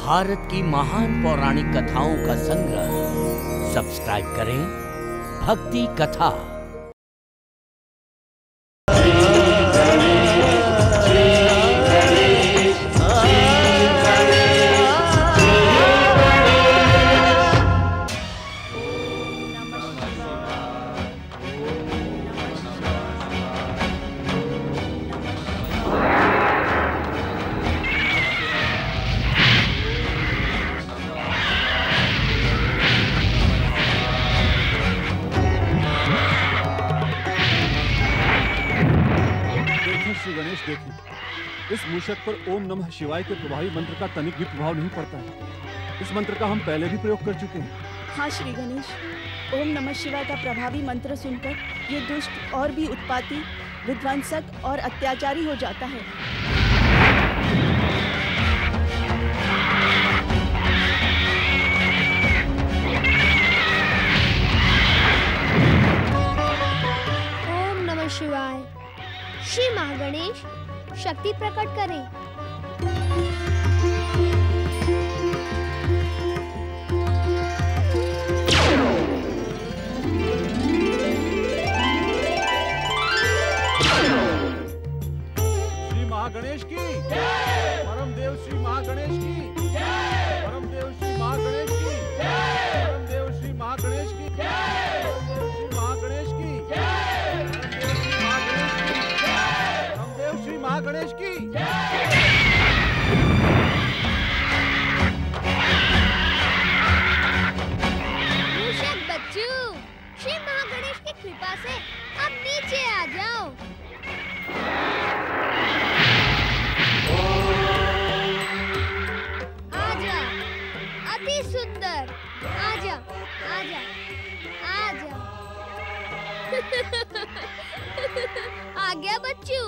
भारत की महान पौराणिक कथाओं का संग्रह। सब्सक्राइब करें भक्ति कथा। श्री गणेश, देखिए, इस मूषक पर ओम नमः शिवाय के प्रभावी मंत्र का तनिक भी प्रभाव नहीं पड़ता है। इस मंत्र का हम पहले भी प्रयोग कर चुके हैं। हाँ श्री गणेश, ओम नमः शिवाय का प्रभावी मंत्र सुनकर ये दुष्ट और भी उत्पाती, विध्वंसक और अत्याचारी हो जाता है। ओम नमः शिवाय। श्री महागणेश शक्ति प्रकट करें। श्री महागणेश की परम देव, श्री महागणेश की परम देव, श्री महागणेश की परम देव, श्री महागणेश की श्री महागणेश की श्री महागणेश की। मूषक बच्चू, श्री महागणेश की कृपा से अब नीचे आ जाओ। आजा, अति सुंदर, आजा, आजा, आजा। आ गया बच्चू।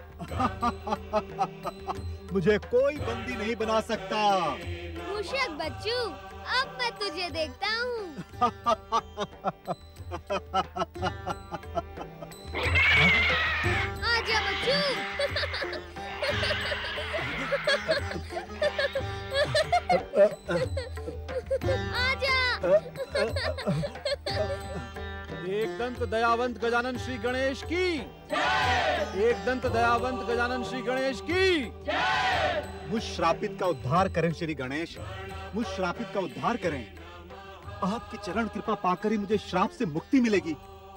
मुझे कोई बंदी नहीं बना सकता। मूषक बच्चू, अब मैं तुझे देखता हूँ। आजा बच्चू। आजा। एक दंत दयावंत गजानन श्री गणेश की, एक दंत दयावंत गजानन श्री गणेश की। मुझ श्रापित का उद्धार करें श्री गणेश, मुझ श्रापित का उद्धार करें। आपकी चरण कृपा पाकर ही मुझे श्राप से मुक्ति मिलेगी।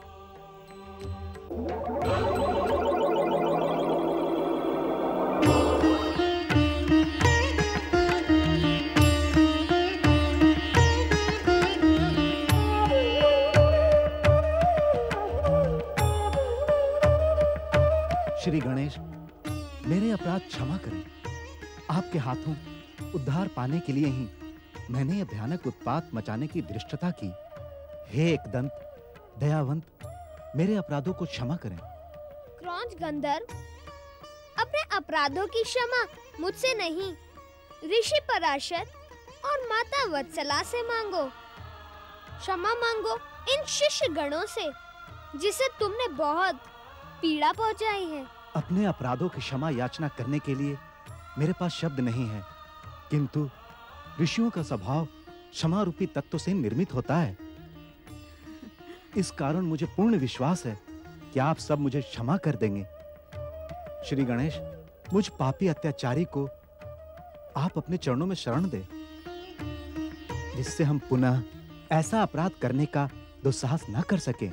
श्री गणेश, मेरे अपराध क्षमा करें। आपके हाथों उद्धार पाने के लिए ही मैंने यह भयानक उत्पात मचाने की धृष्टता की। हे एकदंत दयावंत, मेरे अपराधों को क्षमा करें। क्रौंच गंधर्व, अपने अपराधों की क्षमा मुझसे नहीं, ऋषि पराशर और माता वत्सला से मांगो। क्षमा मांगो इन शिष्य गणों से, जिसे तुमने बहुत पीड़ा पहुंचाई है। अपने अपराधों की क्षमा याचना करने के लिए मेरे पास शब्द नहीं है, किंतु ऋषियों का स्वभाव क्षमा रूपी तत्व से निर्मित होता है। इस कारण मुझे पूर्ण विश्वास है कि आप सब मुझे क्षमा कर देंगे। श्री गणेश, मुझ पापी अत्याचारी को आप अपने चरणों में शरण दें, जिससे हम पुनः ऐसा अपराध करने का दुस्साहस न कर सके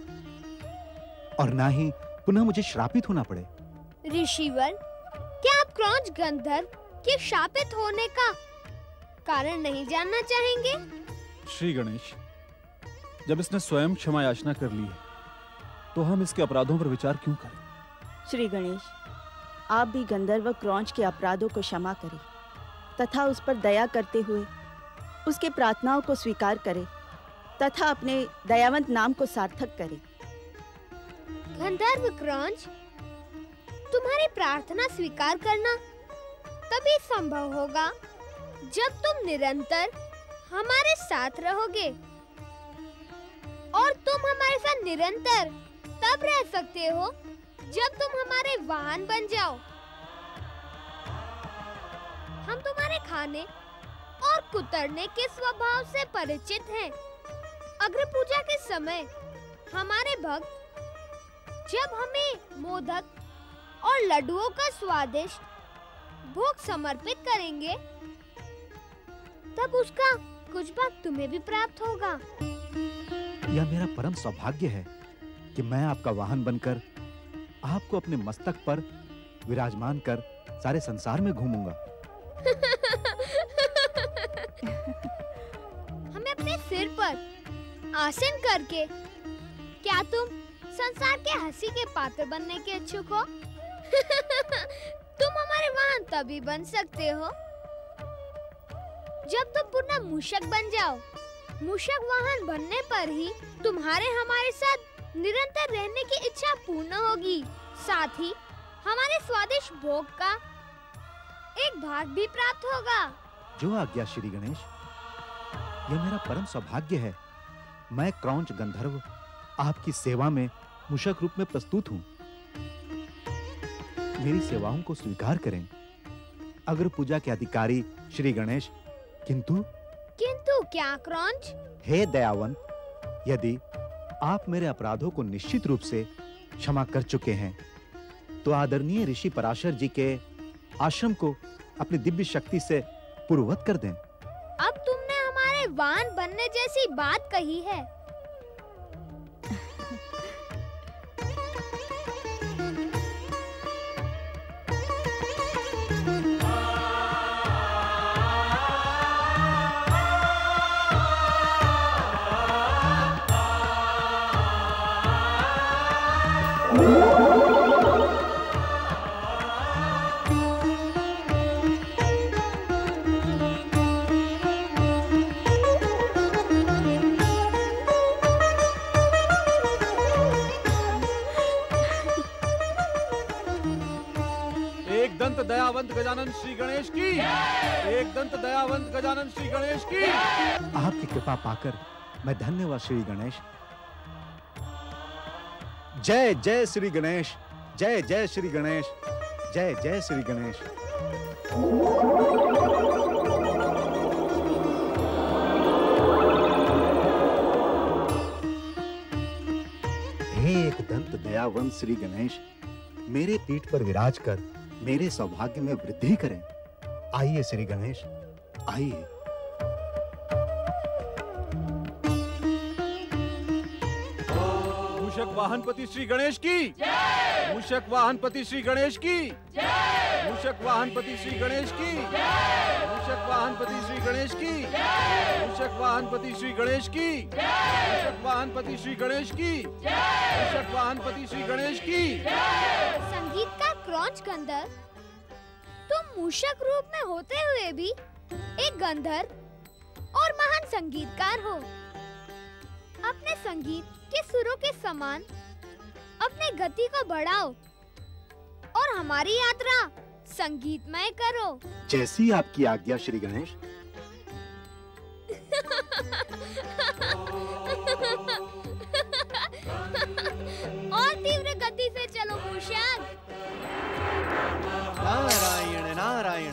और ना ही पुनः मुझे श्रापित होना पड़े। ऋषिवर, क्या आप क्रौंच गंधर्व के शापित होने का कारण नहीं जानना चाहेंगे? श्री गणेश, जब इसने स्वयं क्षमा याचना कर ली है, तो हम इसके अपराधों पर विचार क्यों करें? श्री गणेश, आप भी गंधर्व क्रौंच के अपराधों को क्षमा करें तथा उस पर दया करते हुए उसके प्रार्थनाओं को स्वीकार करें तथा अपने दयावंत नाम को सार्थक करें। गंधर्व क्रौंच, तुम्हारी प्रार्थना स्वीकार करना तभी संभव होगा जब तुम निरंतर हमारे साथ रहोगे, और तुम हमारे साथ निरंतर तब रह सकते हो जब तुम हमारे वाहन बन जाओ। हम तुम्हारे खाने और कुतरने के स्वभाव से परिचित हैं। अग्र पूजा के समय हमारे भक्त जब हमें मोदक और लड्डुओं का स्वादिष्ट भोग समर्पित करेंगे, तब उसका कुछ भाग तुम्हें भी प्राप्त होगा। यह मेरा परम सौभाग्य है कि मैं आपका वाहन बनकर आपको अपने मस्तक पर विराजमान कर सारे संसार में घूमूंगा। हमें अपने सिर पर आसन करके क्या तुम संसार के हंसी के पात्र बनने के इच्छुक हो? तुम हमारे वाहन तभी बन सकते हो जब तुम पुनः मूषक बन जाओ। मूषक वाहन बनने पर ही तुम्हारे हमारे साथ निरंतर रहने की इच्छा पूर्ण होगी। साथ ही हमारे स्वादिष्ट भोग का एक भाग भी प्राप्त होगा। जो आज्ञा श्री गणेश। यह मेरा परम सौभाग्य है। मैं क्रौंच गंधर्व आपकी सेवा में मूषक रूप में प्रस्तुत हूँ। मेरी सेवाओं को स्वीकार करें अग्र पूजा के अधिकारी श्री गणेश। किंतु क्या क्रौंच? हे दयावंत, यदि आप मेरे अपराधों को निश्चित रूप से क्षमा कर चुके हैं, तो आदरणीय ऋषि पराशर जी के आश्रम को अपनी दिव्य शक्ति से पूर्ववत कर दें। अब तुमने हमारे वाहन बनने जैसी बात कही है। दयावंत गजानन श्री गणेश की। एक दंत दयावंत गजानन श्री गणेश की। आपकी कृपा पाकर मैं धन्य हुआ श्री गणेश। जय जय श्री गणेश, जय जय श्री गणेश, जय जय श्री गणेश। हे एक दंत दयावंत श्री गणेश, मेरे पीठ पर विराज कर मेरे सौभाग्य में वृद्धि करें। आइए श्री गणेश, आइए। मूषक वाहनपति श्री गणेश की। मूषक वाहनपति श्री गणेश की। मूषक वाहनपति श्री गणेश की। मूषक वाहनपति श्री गणेश की। मूषक वाहनपति श्री गणेश की। मूषक वाहनपति श्री गणेश की। मूषक वाहनपति श्री गणेश की। संगीत का क्रौंच गंधर्व, तुम मूषक रूप में होते हुए भी एक गंधर्व और महान संगीतकार हो। अपने संगीत के सुरों के समान अपने गति को बढ़ाओ और हमारी यात्रा संगीतमय करो। जैसी आपकी आज्ञा श्री गणेश। और तीव्र गति से चलो मूषक। नारायण नारायण।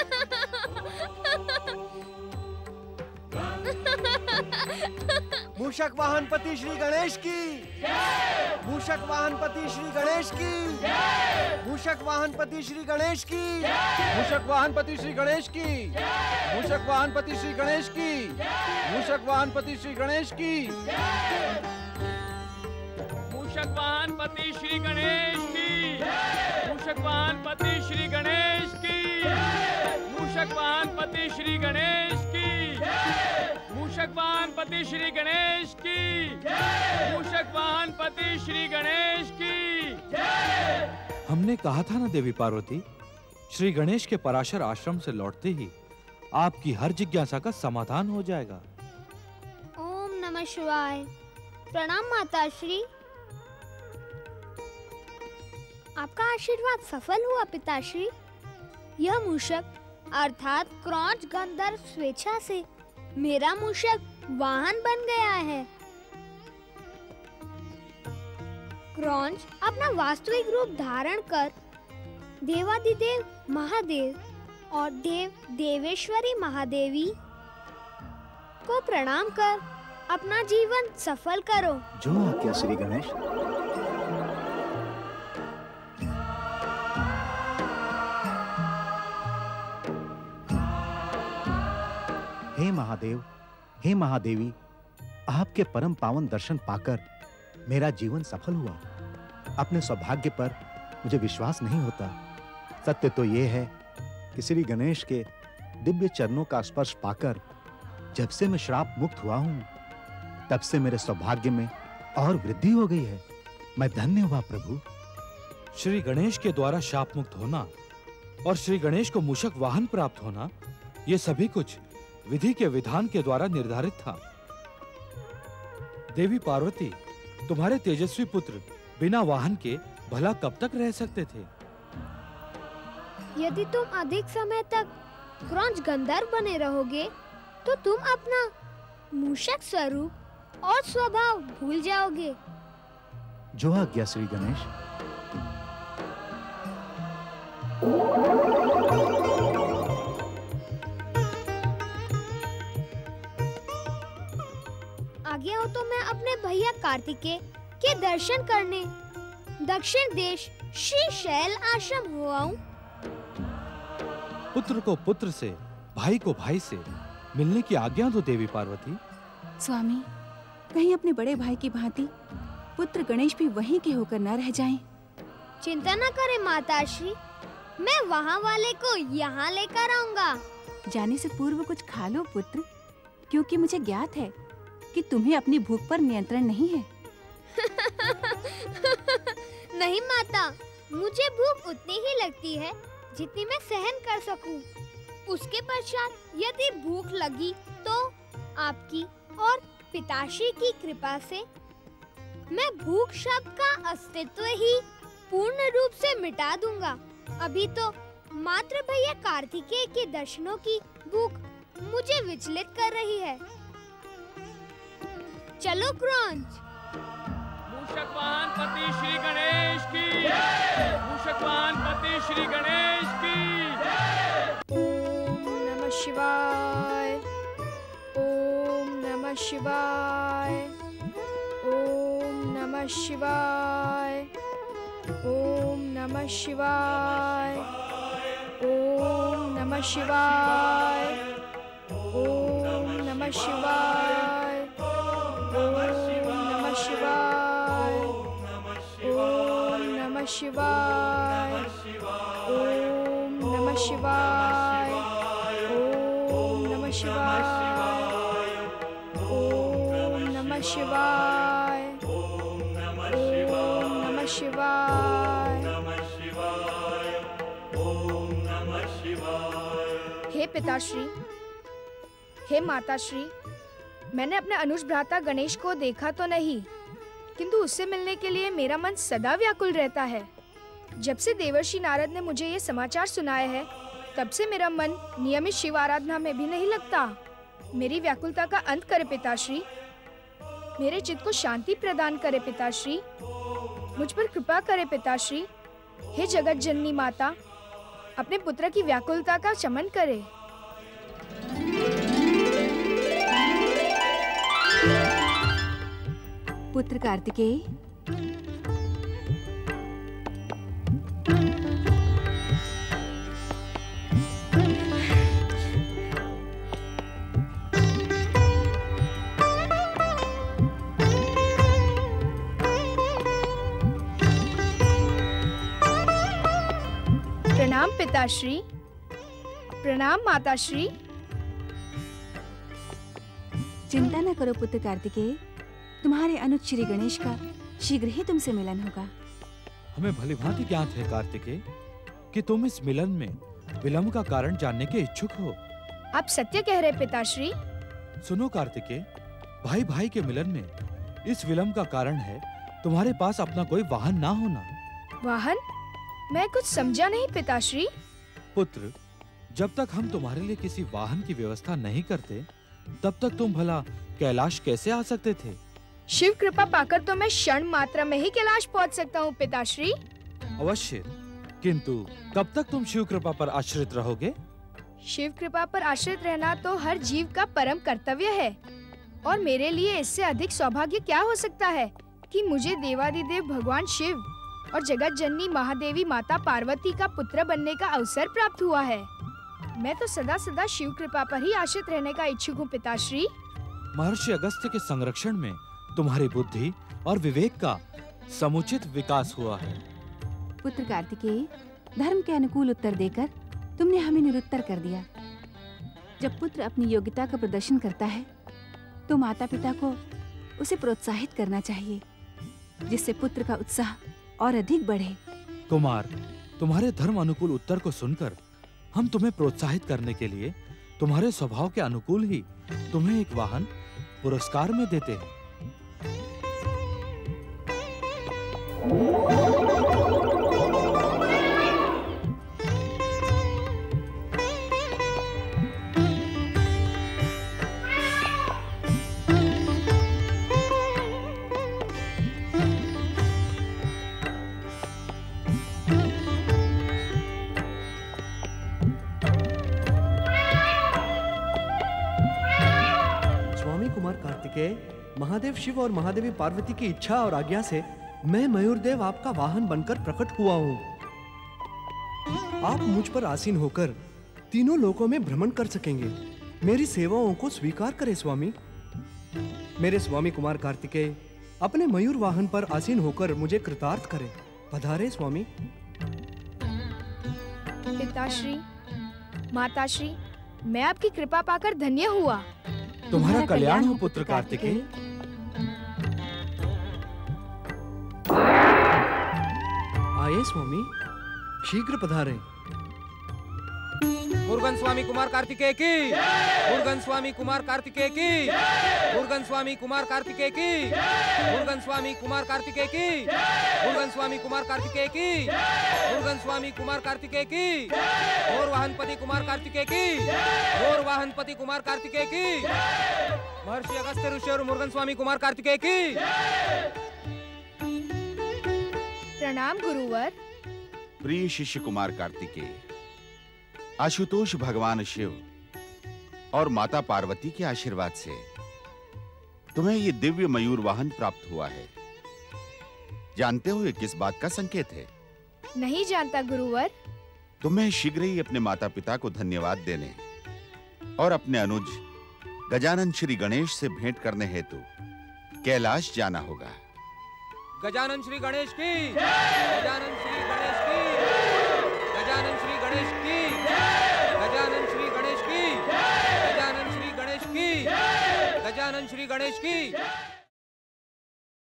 मूषक वाहनपति श्री गणेश की। मूषक वाहनपति श्री गणेश की। मूषक वाहनपति श्री गणेश की। मूषक वाहनपति श्री गणेश की। मूषक वाहनपति श्री गणेश की। मूषक वाहनपति श्री गणेश की। मूषक वाहनपति श्री गणेश की। मूषक वाहनपति श्री गणेश की। मूषक वाहनपति श्री गणेश की। मूषक वाहनपति श्री गणेश की। मूषक वाहनपति श्री गणेश की। हमने कहा था ना देवी पार्वती, श्री गणेश के पराशर आश्रम से लौटते ही आपकी हर जिज्ञासा का समाधान हो जाएगा। ओम नमः शिवाय। प्रणाम माताश्री। आपका आशीर्वाद सफल हुआ पिताश्री। यह मूषक अर्थात क्रौंच गंधर्व स्वेच्छा से मेरा मूषक वाहन बन गया है। क्रौंच अपना वास्तविक रूप धारण कर देवादिदेव महादेव और देवेश्वरी महादेवी को प्रणाम कर अपना जीवन सफल करो। जो आज्ञा श्री गणेश। हे महादेव, हे महादेवी, आपके परम पावन दर्शन पाकर मेरा जीवन सफल हुआ। अपने सौभाग्य पर मुझे विश्वास नहीं होता। सत्य तो यह है कि श्री गणेश के दिव्य चरणों का स्पर्श पाकर जब से मैं श्राप मुक्त हुआ हूं, तब से मेरे सौभाग्य में और वृद्धि हो गई है। मैं धन्य हुआ प्रभु। श्री गणेश के द्वारा शाप मुक्त होना और श्री गणेश को मूषक वाहन प्राप्त होना, ये सभी कुछ विधि के विधान के द्वारा निर्धारित था। देवी पार्वती, तुम्हारे तेजस्वी पुत्र बिना वाहन के भला कब तक रह सकते थे? यदि तुम अधिक समय तक क्रौंच गंधर्व बने रहोगे तो तुम अपना मूषक स्वरूप और स्वभाव भूल जाओगे। जो आज्ञा श्री गणेश। आगे हो तो मैं अपने भैया कार्तिकेय के दर्शन करने दक्षिण देश श्रीशैल आश्रम हो आऊं। पुत्र को पुत्र से, भाई को भाई से मिलने की आज्ञा दो देवी पार्वती। स्वामी, कहीं अपने बड़े भाई की भांति पुत्र गणेश भी वहीं के होकर न रह जाएं। चिंता न करें माताश्री, मैं वहाँ वाले को यहाँ लेकर आऊंगा। जाने से पूर्व कुछ खा लो पुत्र, क्योंकि मुझे ज्ञात है कि तुम्हें अपनी भूख पर नियंत्रण नहीं है। नहीं माता, मुझे भूख उतनी ही लगती है जितनी मैं सहन कर सकूं। उसके पश्चात यदि भूख लगी तो आपकी और पिताश्री की कृपा से मैं भूख शब्द का अस्तित्व ही पूर्ण रूप से मिटा दूंगा। अभी तो मात्र भैया कार्तिकेय के दर्शनों की भूख मुझे विचलित कर रही है। चलो क्रौंच। मूषक वाहन पति श्री गणेश की, मूषक वाहन पति श्री गणेश की। ओम नमः शिवाय, ओम नमः शिवाय, ओम नमः शिवाय, ओम नमः शिवाय, ओम नमः शिवाय, ओम नमः शिवाय, ओम नमः शिवाय, ओम नमः शिवाय, ओम नमः शिवाय, ओम नमः शिवाय, ओम नमः शिवाय, ओम नमः शिवाय, ओम नमः शिवाय। हे पिताश्री, हे माताश्री, मैंने अपने अनुज भ्राता गणेश को देखा तो नहीं, किंतु उससे मिलने के लिए मेरा मन सदा व्याकुल रहता है। जब से देवर्षि नारद ने मुझे ये समाचार सुनाया है, तब से मेरा मन नियमित शिव आराधना में भी नहीं लगता। मेरी व्याकुलता का अंत करे पिताश्री, मेरे चित्त को शांति प्रदान करे पिताश्री, मुझ पर कृपा करे पिताश्री। हे जगत जननी माता, अपने पुत्र की व्याकुलता का शमन करे। पुत्र कार्तिकेय, प्रणाम पिताश्री, प्रणाम माताश्री। चिंता न करो पुत्र कार्तिकेय, तुम्हारे अनुज श्री गणेश का शीघ्र ही तुमसे मिलन होगा। हमें भलीभांति ज्ञात है कार्तिकेय कि तुम इस मिलन में विलंब का कारण जानने के इच्छुक हो। आप सत्य कह रहे पिताश्री। सुनो कार्तिकेय, भाई भाई के मिलन में इस विलंब का कारण है तुम्हारे पास अपना कोई वाहन ना होना। वाहन? मैं कुछ समझा नहीं पिताश्री। पुत्र, जब तक हम तुम्हारे लिए किसी वाहन की व्यवस्था नहीं करते, तब तक तुम भला कैलाश कैसे आ सकते थे? शिव कृपा पाकर तो मैं क्षण मात्रा में ही कैलाश पहुंच सकता हूँ पिताश्री। अवश्य, किंतु कब तक तुम शिव कृपा पर आश्रित रहोगे? शिव कृपा पर आश्रित रहना तो हर जीव का परम कर्तव्य है और मेरे लिए इससे अधिक सौभाग्य क्या हो सकता है कि मुझे देवादिदेव भगवान शिव और जगत जननी महादेवी माता पार्वती का पुत्र बनने का अवसर प्राप्त हुआ है। मैं तो सदा सदा शिव कृपा पर ही आश्रित रहने का इच्छुक हूँ पिताश्री। महर्षि अगस्त्य के संरक्षण में तुम्हारी बुद्धि और विवेक का समुचित विकास हुआ है। पुत्र कार्तिकेय, धर्म के अनुकूल उत्तर देकर तुमने हमें निरुत्तर कर दिया। जब पुत्र अपनी योग्यता का प्रदर्शन करता है तो माता पिता को उसे प्रोत्साहित करना चाहिए, जिससे पुत्र का उत्साह और अधिक बढ़े। कुमार, तुम्हारे धर्म अनुकूल उत्तर को सुनकर हम तुम्हें प्रोत्साहित करने के लिए तुम्हारे स्वभाव के अनुकूल ही तुम्हें एक वाहन पुरस्कार में देते हैं। महादेव शिव और महादेवी पार्वती की इच्छा और आज्ञा से मैं मयूरदेव आपका वाहन बनकर प्रकट हुआ हूँ। आप मुझ पर आसीन होकर तीनों लोकों में भ्रमण कर सकेंगे। मेरी सेवाओं को स्वीकार करें स्वामी। मेरे स्वामी कुमार कार्तिकेय अपने मयूर वाहन पर आसीन होकर मुझे कृतार्थ करें। पधारे स्वामी। पिताश्री, माताश्री, मैं आपकी कृपा पाकर धन्य हुआ। तुम्हारा कल्याण हो पुत्र कार्तिकेय। आए स्वामी, शीघ्र पधारें। मुरुगन स्वामी कुमार कार्तिकेय की, मुरुगन स्वामी कुमार कार्तिकेय की, मुरुगन स्वामी कुमार कार्तिकेय की, मुरुगन स्वामी कुमार कार्तिकेय की, मुरुगन स्वामी कुमार कार्तिकेय की, मुरुगन स्वामी कुमार कार्तिकेय की, और वाहनपति कुमार कार्तिकेय की, और वाहनपति कुमार कार्तिकेय की, महर्षि अगस्त्य ऋषि और मुरुगन स्वामी कुमार कार्तिकेय की। प्रणाम गुरुवर। प्रिय शिष्य कुमार कार्तिकेय, आशुतोष भगवान शिव और माता पार्वती के आशीर्वाद से तुम्हें ये दिव्य मयूर वाहन प्राप्त हुआ है। जानते हो ये किस बात का संकेत है? नहीं जानता गुरुवर। तुम्हें शीघ्र ही अपने माता पिता को धन्यवाद देने और अपने अनुज गजानन श्री गणेश से भेंट करने हेतु कैलाश जाना होगा। गजानन श्री गणेश की, गजानन श्री गणेश की, गजानन श्री गणेश की, गजानन श्री गणेश की, गजानन श्री गणेश की, गजानन श्री गणेश की।